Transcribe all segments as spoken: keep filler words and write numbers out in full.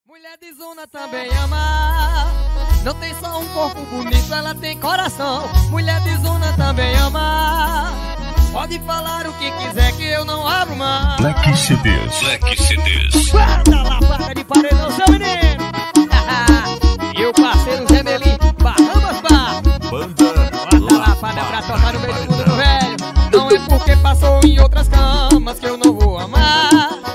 Mulher de zona também ama. Não tem só um corpo bonito, ela tem coração. Mulher de zona também ama. Pode falar o que quiser que eu não abro mão. Black C Ds. Black C Ds. Guarda lá, paga de paredão, seu menino. E o parceiro Zé Melim, Bahamas Bar. Banda Bota lá, paga pra tocar no meio do mundo do velho. Não é porque passou em outras camas que eu não vou amar.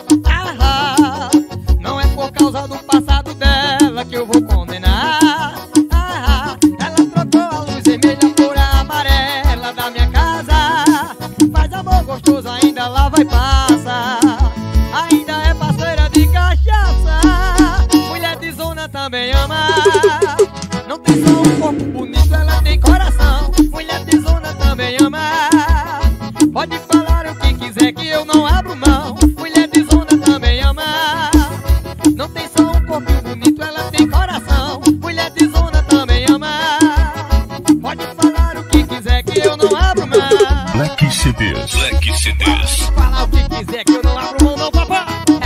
Ah, não é por causa do passado dela que eu vou condenar. Ah, ela trocou a luz vermelha por a amarela da minha casa. Faz amor gostoso, ainda lá vai passar. Ainda é parceira de cachaça. Mulher de zona também ama. Não tem só um corpo bonito, ela tem coração. Mulher de zona também ama. Pode falar o que quiser que eu não abro mão. Mulher de zona também ama. Não tem só um corpo bonito, ela tem coração. Mulher de zona também ama. Pode falar o que quiser que eu não abro mão. Black C Ds. Black C Ds. Pode falar o que quiser que eu não abro mão, não, papai.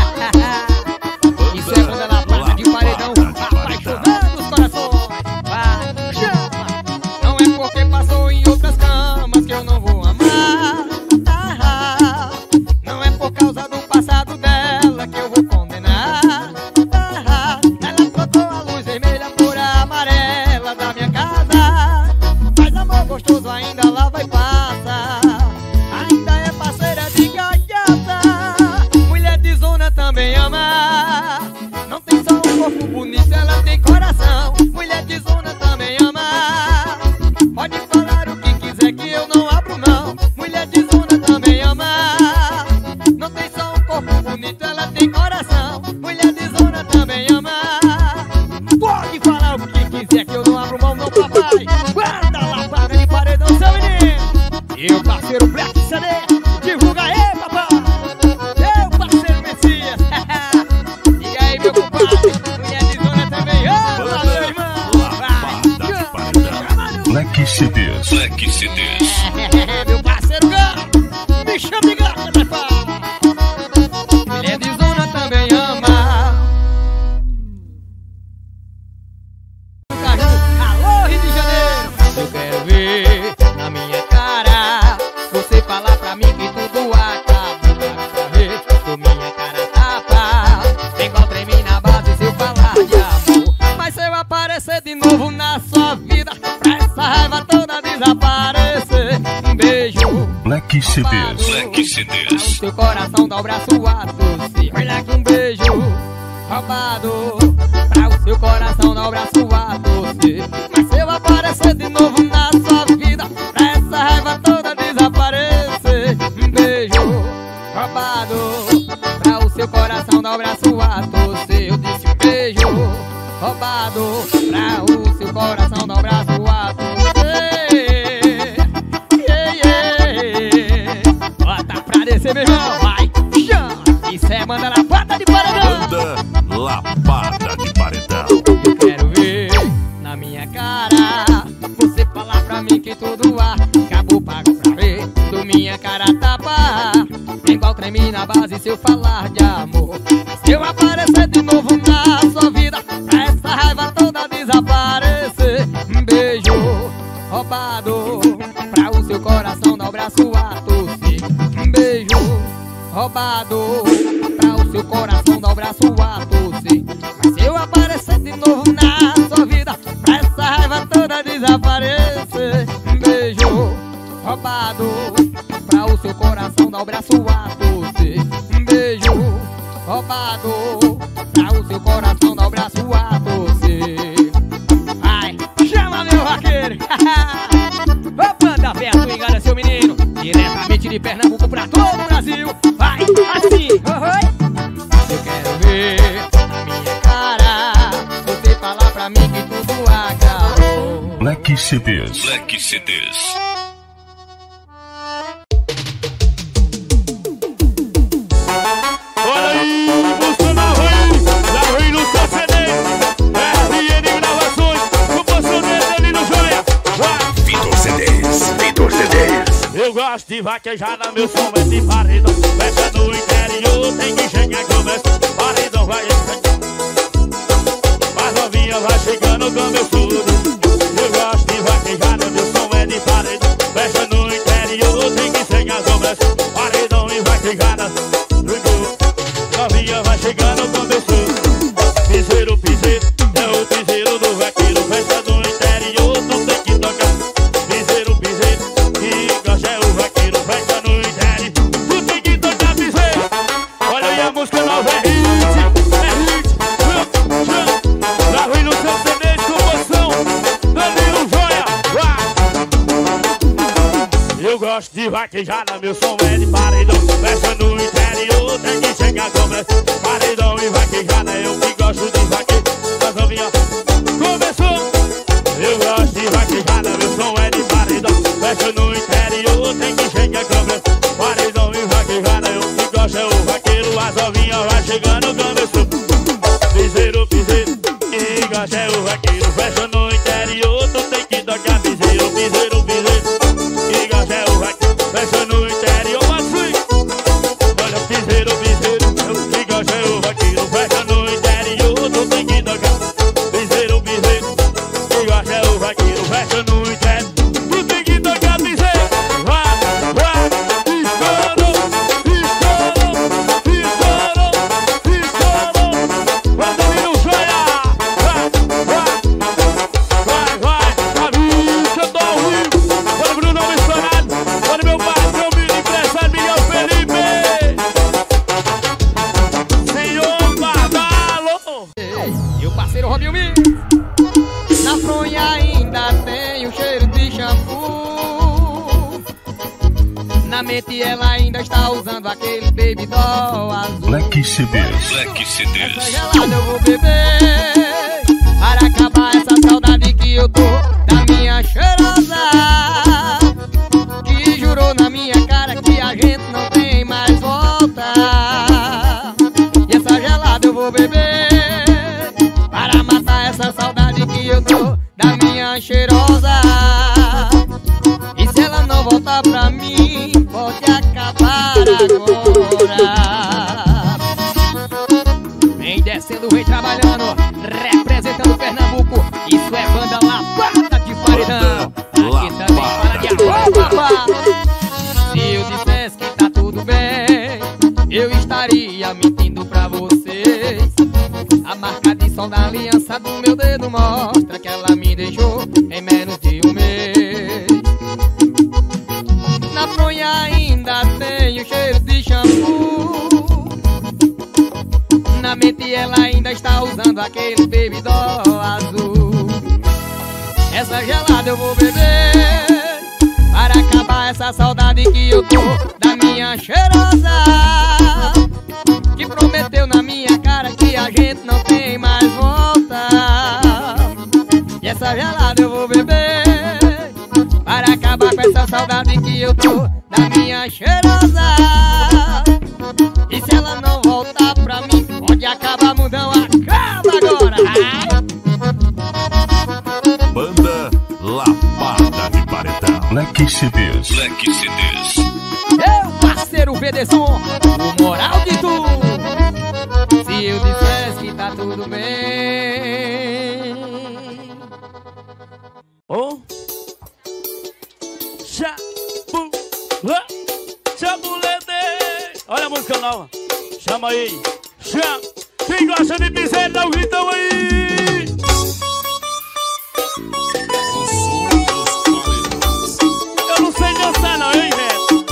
Isso é banda na placa de paredão, apaixonando os corações. Vai, chama. Não é porque passou em outras camas que eu não vou amar. Ah, não é por causa do passado dela que eu vou condenar. Ah, ela trocou a luz vermelha por a amarela da minha casa. Faz amor gostoso, ainda lá vai passar. Ainda é parceira de cachaça. Mulher de zona também ama. Não tem só um corpo bonito, ela tem coração. Mulher de zona também ama. Pode falar o que quiser que eu não abro mão. Mulher de zona também ama. Não tem só um corpo bonito, ela tem coração. Mulher de zona também ama. Pode falar o que quiser que eu não abro mão, não, papai. Guarda lá, paga de paredão, seu menino. E o parceiro Black C D, divulga aí, papai. Meu parceiro Messias. E aí, meu compadre, mulher de zona também ama, meu irmão. Black C Ds. Black C Ds. Meu parceiro Gão, me chama de gata, meu pai. Mulher de zona também ama. Alô, Rio de Janeiro. Eu quero ver na minha cara você falar pra mim que tudo acaba. Pra ver com minha cara tapa. Tem igual treme na base se eu falar de amor. Mas se eu aparecer de novo na sua vida, pra essa raiva toda desaparecer, um beijo. Black C Ds. Black C O Ds. seu coração dá o braço a torcer. Olha que um beijo roubado. Pra o seu coração dá o braço a torcer. Mas se eu aparecer de novo na sua vida, pra essa raiva toda desaparecer, um beijo roubado. Pra o seu coração dá o braço a torcer. Eu disse um beijo roubado. Pra o seu coração dá o braço a torcer. Yeah, yeah. Bota pra descer, meu irmão. Vai, chama. Isso é manda na pata de paredão. Banda Lapada de Paredão. Eu quero ver na minha cara você falar pra mim que tudo acabou, pago pra ver do minha cara tapa. Igual treme na base se eu falar de amor. Se eu aparecer de novo na sua vida, pra essa raiva toda desaparecer, um beijo roubado. Pra o seu coração dar o braço a torcer, um beijo roubado. Pra o seu coração dar o braço a torcer. Mas se eu aparecer de novo na sua vida, pra essa raiva toda desaparecer, um beijo roubado. Pra o seu coração dar o braço a torcer, um beijo roubado. Pra o seu coração dar o braço a torcer. Ai, chama meu vaqueiro. Opa, da fé, swingada, seu menino. Diretamente de Pernambuco pra todo o Brasil. Vai, assim, oi. Eu quero ver na minha cara você falar pra mim que tudo acabou. Black C Ds. Black C Ds. Olha aí, você na rei, na rei no seu C D, R N Gravações, o posicionamento ali no joia. Vitor C Ds. Vitor C Ds. Eu gosto de vaquejada, meu som é de paredão. Festa no interior, tem que chegar e começa. Paredão vai. novinha vai chegando, começou. Piseiro, piseiro, é o piseiro do vaqueiro. Festa do interior, tu tem que tocar. Piseiro, piseiro, que gosta é o vaqueiro. Festa no interior, tu tem que tocar piseiro. Olha aí a música nova, é hit, é hit. Na rua no seu C D de commoção, Danilo Joia. Eu gosto de vaquejada, meu som é de paredão. Festa no interior, tem que chegar com paredão e vaquejada, eu que gosto de vaquejada. Mas novinha, começou. Eu gosto de vaquejada, meu som é de paredão. Festa no interior, tem que chegar com paredão e vaquejada, eu que gosto é o vaqueiro. As novinhas vai chegando, começou. Piseiro, piseiro, que gosta é o vaqueiro. Festa no interior, tu tem que tocar piseiro, piseiro, piseiro, que gosta é o vaqueiro. Festa no interior, mas fui. Olha, piseiro, piseiro, eu que gosto é o vaqueiro. Festa no interior, tu tem que tocar piseiro, piseiro, que gosta é o vaqueiro. Festa no interior, tu tem que tocar piseiro. Vai, vai, estourou, estourou, estourou, estourou. Vai, Danilo Joia. Vai, vai, vai, vai. A bicha do ao vivo. Bora, Bruno, estourado. Bora, meu patrão, meu empresário Miguel Felipe. Senhor Barbalo. E o parceiro Robinho Mi. Na fronha ainda tem o cheiro de shampoo. Na mente ela ainda está usando aquele baby doll azul. Black C Ds. Black C Essa Ds. gelada eu vou beber para acabar essa saudade que eu tô da minha cheirosa, que jurou na minha cara que a gente não tem mais volta. E essa gelada eu vou beber para matar essa saudade que eu tô da minha cheirosa. E se ela não voltar pra mim, pode acabar agora. Vem descendo, vem trabalhando, representando Pernambuco. Isso é banda Lapada de Paredão. Aqui também para de arroba. Se eu dissesse que tá tudo bem, eu estaria mentindo pra vocês. A marca de sol da aliança do meu dedo mostra que ela me deixou em menos de um mês. Na fronha ainda tem o cheiro de shampoo. Na mente ela ainda está usando aquele baby doll azul. Essa gelada eu vou beber para acabar essa saudade que eu tô da minha cheirosa, que prometeu na minha cara que a gente não tem mais volta. E essa gelada eu vou beber para acabar com essa saudade que eu tô da minha cheirosa. E se ela não voltar pra mim, pode acabar, mudão, acaba agora. Ai. Banda Lapada de Paredão. Black C Ds. Black C Ds. Meu parceiro Vedeson, o moral de tu. Se eu dissesse que tá tudo bem. Oh, chabu, chabulete. Olha a música nova. Chama aí. Chama. Quem gosta de piseiro, dá um gritão aí. Eu não sei dançar não, hein, Neto?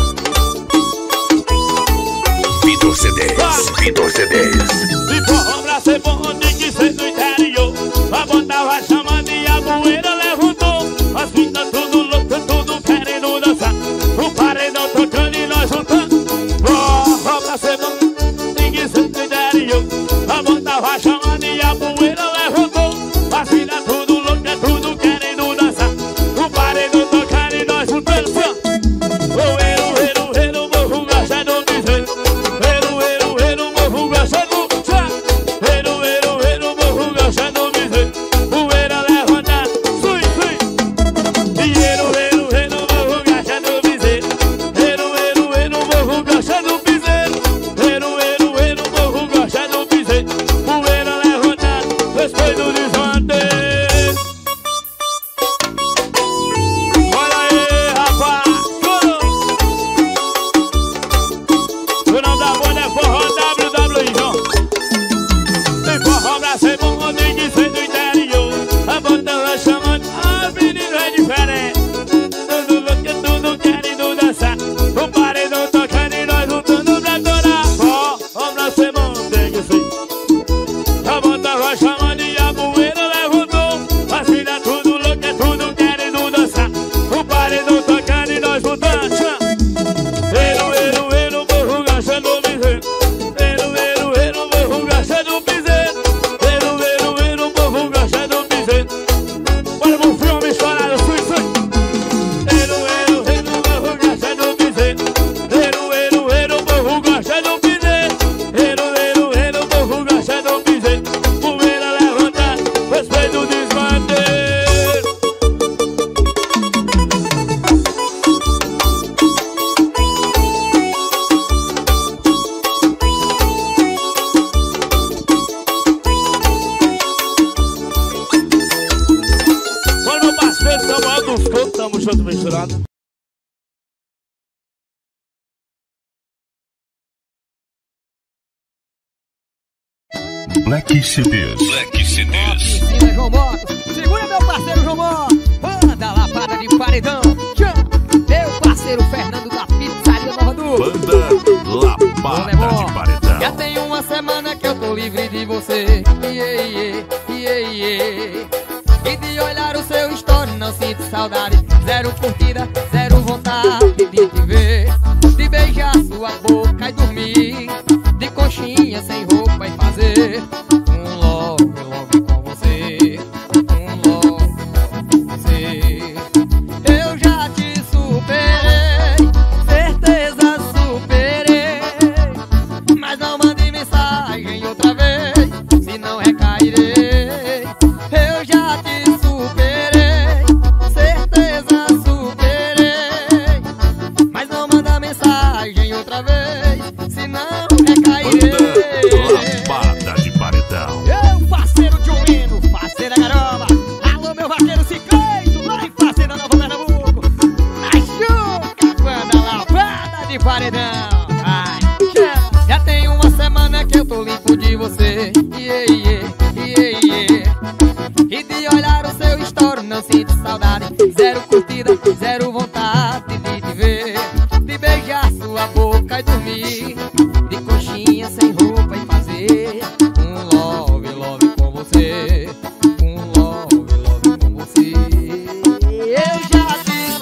Vitor C Ds. Vitor C Ds. De forró pra ser bom, tem que ser do interior. A banda vai chamando e a poeira levantou. As minas tudo louca, tudo querendo dançar. O paredão tocando e nós juntando. Forró pra ser bom, tem que ser do interior. A banda vai chamando e a poeira levantou. As minas tudo louca, tudo querendo dançar. O paredão tocando e nós juntando. O ero, ero, ero, morro gosta do piseiro. Ero, ero, ero, morro gosta do piseiro. Ero, ero, ero, morro gosta do piseiro. Poeira levanta, sui, sui. E ero, ero, ero, morro gosta do piseiro. Ero, ero, ero, morro gosta do piseiro. Ero, ero, ero, morro Black C Ds. Black C Ds. Oficina João Motos. Segura meu parceiro João Motos. Banda Lapada de Paredão. Meu parceiro Fernando da Pizzaria Nova Du. Banda Lapada de Paredão. Já tem uma semana que eu tô livre de você. Yeah, yeah, yeah, yeah. E de olhar o seu story não sinto saudade. Zero curtida, zero vontade de te ver, de beijar sua boca e dormir de conchinha sem roupa e fazer um love, love com você. Um love, love com você. Eu já te superei, certeza superei, mas não mande mensagem outra vez, senão recairei. Eu já te superei, certeza superei, mas não manda mensagem outra vez, senão recairei. Lapada de Paredão. Eu, parceiro Johino, parceira Garoba. Alô, meu vaqueiro Cicleito, lá em Fazenda Nova Pernambuco. Machuca, banda Lapada de Paredão. Ai, já, já tem uma semana que eu tô limpo de você. Yeah, yeah, yeah, yeah. E de olhar o seu story não sinto saudade. Zero curtida, zero vontade de te ver, de beijar sua boca e dormir de coxinha sem roupa e fazer um love, love com você. Um love, love com você. Eu já te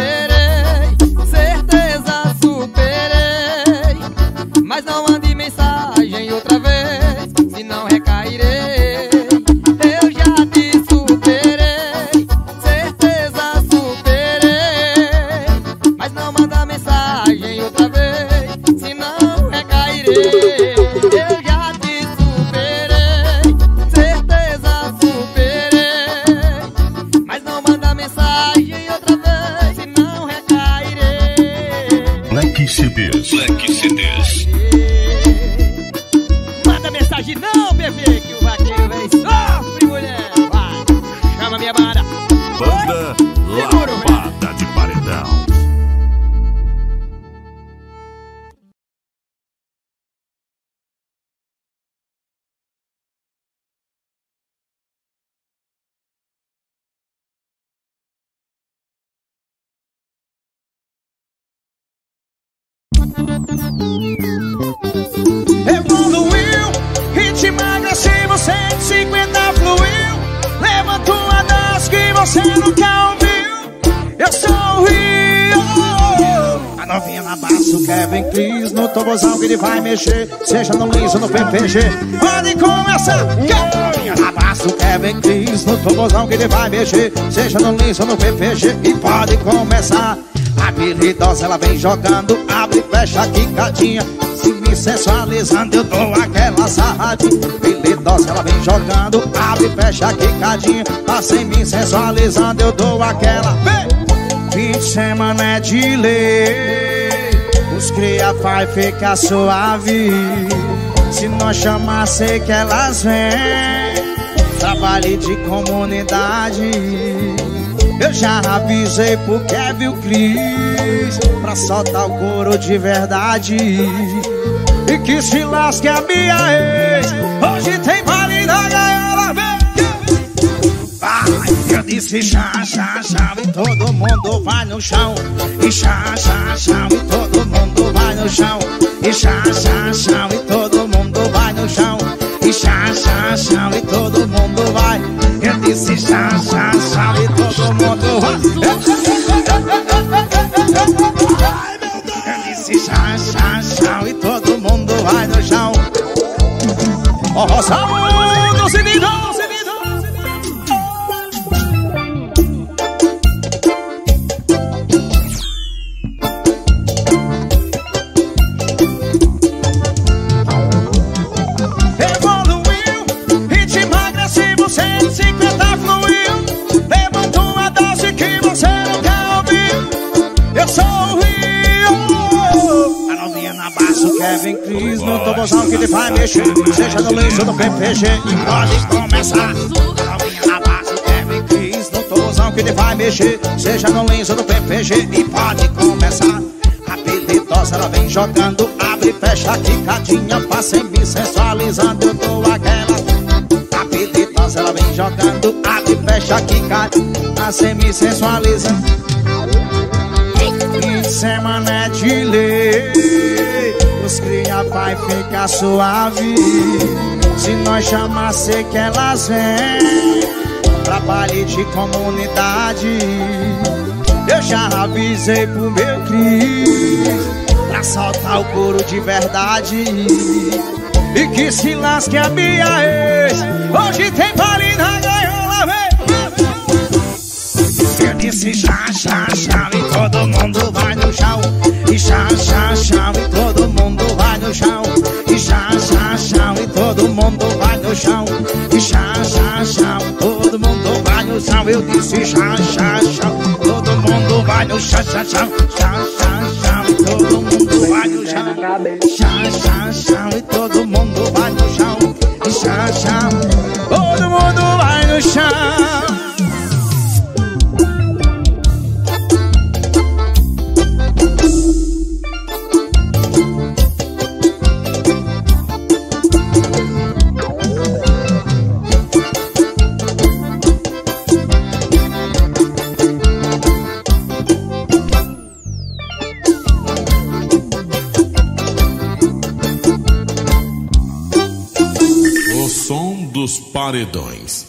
superei, certeza superei, mas não mande mensagem outra vez, senão recairei. Eu já te superei, certeza superei, mas não manda mensagem outra vez, senão recairei. Eu já te superei, certeza superei, mas não manda mensagem outra vez, senão recairei. Black C Ds. Black C Ds. Manda mensagem não, bebê, que o vaqueiro vem sofre, mulher. Vai, chama minha banda. Banda Lapada de Paredão. Evoluiu, ritmo agressivo, cento e cinquenta fluiu. Levanta uma dança que você nunca ouviu. Eu sou o Rio. A novinha na base, o Kevin Cris, no tobozão que ele vai mexer, seja no liso, no P P G. Pode começar. A novinha na base, o Kevin Cris, no tobozão que ele vai mexer, seja no liso, no P P G. E pode começar. Habilidosa, ela vem jogando, abre e fecha a quicadinha, se me sensualizando eu dou aquela sarradinha. Habilidosa, ela vem jogando, abre e fecha a quicadinha, assim me sensualizando eu dou aquela. Vem! Fim de semana é de lei, os cria vai ficar suave, se nós chamar sei que elas vêm. Trabalho de comunidade, eu já avisei pro Kevin o Cris, pra soltar o couro de verdade, e que se lasque a minha ex. Hoje tem baile da gaiola, vai. Eu disse chá, chá, chá, e todo mundo vai no chão. E chá, chá, chá, e todo mundo vai no chão. E chá, chá, chá, e todo mundo vai no chão. E chá, chá, chá, e todo mundo vai. Eu disse chá, chá, chá, e todo mundo vai. Eu disse chá, chá, chá, e todo mundo vai no chão. Ó, oh, saúde, Cididão, Cididão. Kevin Cris, no tobozão que ele vai mexer, seja no lenço do P P G. E pode começar. Novinha na base, Kevin Cris, no tobozão que ele vai mexer, seja no lenço do P P G. E pode começar. Habilidosa, ela vem jogando, abre e fecha a quicadinha, passa em mim sensualizando, eu dou aquela balança, ela vem jogando, abre, fecha, quica, assim me sensualiza. Fim de semana é de lei, os cria vai ficar suave. Se nós chamar, sei que elas vêm pra baile de comunidade. Eu já avisei pro meu Cris pra soltar o couro de verdade. E que se lasque a minha ex, hoje tem baile na gaiola, vem. Eu disse chá, chá, chá, e todo mundo vai no chão. E chá, chá, chá, e todo mundo vai no chão. E chá, chá, chá, e todo mundo vai no chão. E chá, chá, chá, todo mundo vai no chão. Eu disse chá, chá, chá, todo mundo vai no chão. Chá, chá, chá, chá, chá, e todo mundo vai no chão. Chá, chá, chá, e todo mundo vai no chão. E chá, chá, todo mundo vai no chão. Som dos paredões.